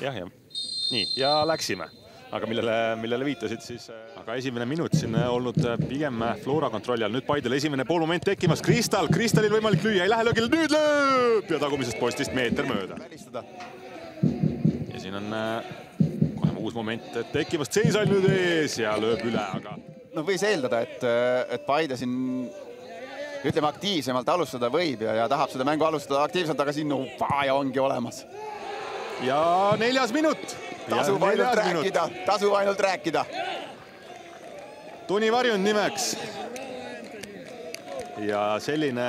jah. Nii, ja läksime. Aga millele viitasid siis, aga esimene minut siin olnud pigem Flora kontrolli all. Nüüd Paidel esimene pool moment tekkimas. Kristalil võimalik lüüa, ei lähe löögile, nüüd lööb ja tagumisest postist meeter mööda. Ja siin on kohe uus moment tekkimas, Seisal nüüd ees ja lööb üle, aga... No võis eeldada, et Paide siin ütleme aktiivsemalt alustada võib ja tahab seda mängu alustada aktiivselt, aga siin ja ongi olemas. Ja 4. minut. Tasub ainult rääkida. Tuni Varjund nimeks. Ja selline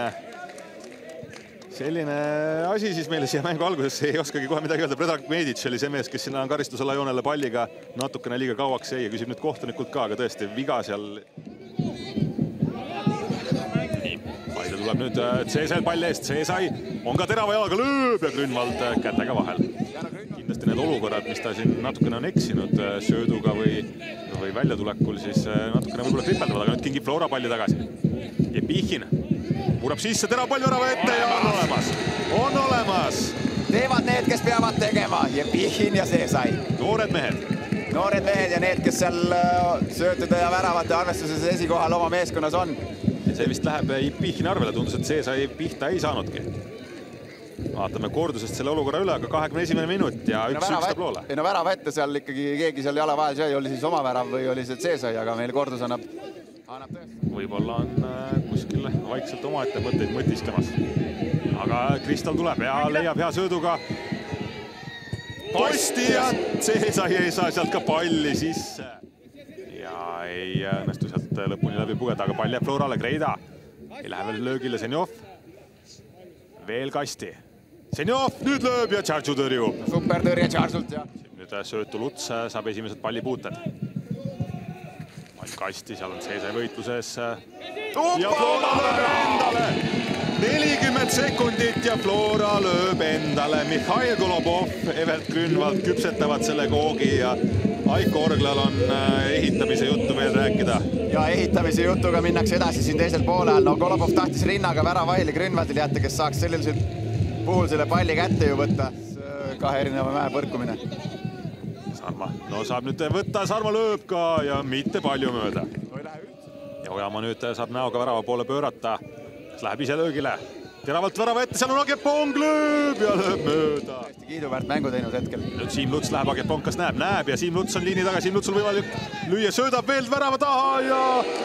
asi siis meile siia mängu alguses ei oskagi kohe midagi öelda. Predrag Medic oli see mees, kes sinna karistusala joonele palliga natukene liiga kauaks jäi ja küsib nüüd kohtunikult ka, aga tõesti viga seal. Nii, Paide tuleb nüüd Cesai palli eest. Cesai on ka terava jalaga lööb ja Grünwald kätega vahel. Kindlasti need olukorrad, mis ta siin natukene on eksinud sööduga või väljatulekul, siis natukene võib-olla kripeldavad, aga nüüd kingib Flora palli tagasi. Ja Pihhin murab sisse, terav pall värava ette ja on olemas. Teevad need, kes peavad tegema ja Pihhin ja Cesai. Noored mehed ja need, kes seal söötude ja väravate arvestuses esikohal oma meeskonnas on. See vist läheb Pihhini arvele, tundus, et Cesai pihta ei saanudki. Vaatame kordusest selle olukorra üle, aga 21. minut ja 1-1 tabloole. No värava ette seal ikkagi keegi seal jala vahel sai, oli siis oma värav või oli see Cesai, aga meil kordus annab tõest. Võib-olla on kuskil vaikselt omaette mõtteid mõtistamas. Aga Kristal tuleb ja leiab hea sööduga posti ja Cesai ei saa sealt ka palli sisse. Ja ei õnnestu sealt lõpuni läbi pugeda, aga pall jääb Florale, Greida. Ei lähe veel löögile, Senjov. Veel kasti. Senjov nüüd lööb ja Tšartšu tõrjub. Super tõrje Tšartšult ja. Nüüd söötu Luts saab esimesed pallipuuted. Pall kasti, seal on Cesai võitluses. Ja Flora lööb endale. 40 sekundit ja Flora lööb endale. Mihhail Golobov, Evert Grünwald küpsetavad selle koogi ja Aiko Orglal on ehitamise juttu veel rääkida. Ja ehitamise jutuga minnakse edasi siin teisel poolel. No Golobov tahtis rinnaga väravahili Grünwaldil jätta, kes saaks sellisel puhul selle palli kätte ju võtta. Kahe erineva mäe põrkumine. Sarma, no saab nüüd võtta, Sarma lööb ka ja mitte palju mööda. Ja Ojamaa nüüd saab näoga värava poole pöörata. Kas läheb ise löögile? Teravalt värava ette, seal on Agepong, lööb ja lööb mööda. Kiiduväärt mängu teinud hetkel. Nüüd Siim Luts läheb, Agepong kas näeb ja Siim Luts on liini taga, Siim Luts on võimalik lüüa, söödab veel värava taha ja...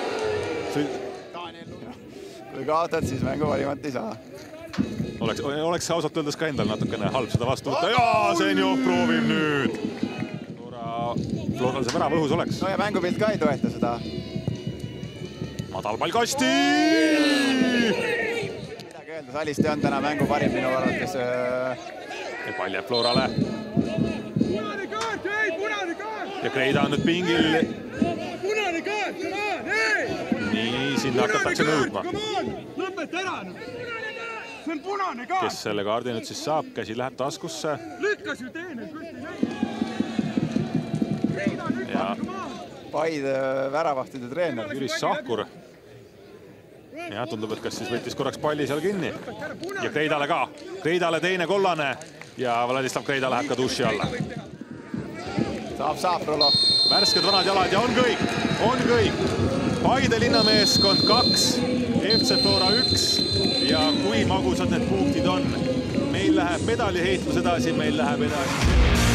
Kui kaotad, siis mängu varimat ei saa. Oleks ausalt öeldes ka endal natukene halb seda vastu võtta. Ja Senjov proovib nüüd. Floral see värava õhus oleks. No ja mängupilt ka ei toeta seda. Madal pall kasti! Midagi öelda, Saliste on täna mängu parim minu arvates. Ja pall jääb Florale. Ja Greida on nüüd pingil. Punane kaart, come on, ei! Nii, sinna hakatakse nõudma. Lõpeta ära! See on punane kaart! Kes selle kaardi nüüd siis saab, käsi läheb taskusse. Lükkas ju teine, kus ei näi! Paide väravahtide treener. Jüris Sahkur. Ja tundub, et kas siis võttis korraks palli seal kinni. Ja Greidale ka. Greidale teine kollane. Ja Vladislav Greida läheb ka duši alla. Saab Frolov. Värsked vanad jalad ja on kõik. Paide linnameeskond 2, FC Flora 1. Ja kui magusad need punktid on. Meil läheb medaliheitlus edasi, meil läheb edasi.